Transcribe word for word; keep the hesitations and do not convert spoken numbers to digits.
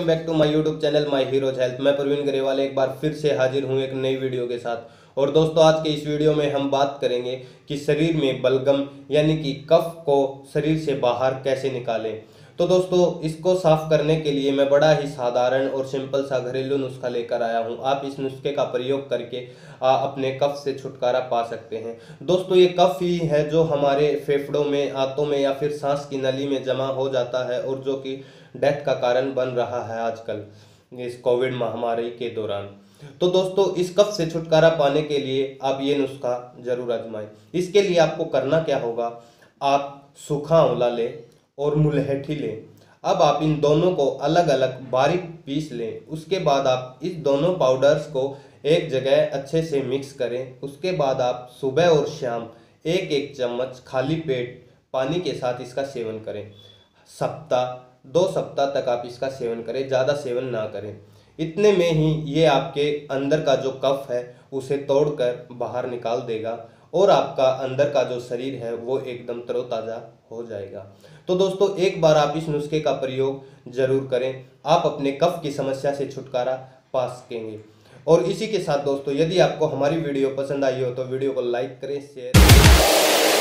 Welcome back to my YouTube channel my heroes health. मैं प्रवीण गरेवाल एक बार फिर से हाजिर हूँ एक नई वीडियो के साथ। और दोस्तों, आज के इस वीडियो में हम बात करेंगे कि शरीर में बलगम यानी कि कफ को शरीर से बाहर कैसे निकालें। तो दोस्तों, इसको साफ करने के लिए मैं बड़ा ही साधारण और सिंपल सा घरेलू नुस्खा लेकर आया हूँ। आप इस नुस्खे का प्रयोग करके आ, अपने कफ से छुटकारा पा सकते हैं। दोस्तों, ये कफ ही है जो हमारे फेफड़ों में, आंतों में या फिर सांस की नली में जमा हो जाता है और जो कि डेथ का कारण बन रहा है आजकल इस कोविड महामारी के दौरान। तो दोस्तों, इस कफ से छुटकारा पाने के लिए आप ये नुस्खा जरूर आजमाएं। इसके लिए आपको करना क्या होगा, आप सूखा आंवला लें और मुलहठी लें। अब आप इन दोनों को अलग अलग बारीक पीस लें। उसके बाद आप इस दोनों पाउडर्स को एक जगह अच्छे से मिक्स करें। उसके बाद आप सुबह और शाम एक एक चम्मच खाली पेट पानी के साथ इसका सेवन करें। सप्ताह दो सप्ताह तक आप इसका सेवन करें, ज़्यादा सेवन ना करें। इतने में ही ये आपके अंदर का जो कफ है उसे तोड़कर बाहर निकाल देगा और आपका अंदर का जो शरीर है वो एकदम तरोताज़ा हो जाएगा। तो दोस्तों, एक बार आप इस नुस्खे का प्रयोग जरूर करें, आप अपने कफ की समस्या से छुटकारा पा सकेंगे। और इसी के साथ दोस्तों, यदि आपको हमारी वीडियो पसंद आई हो तो वीडियो को लाइक करें, शेयर करें।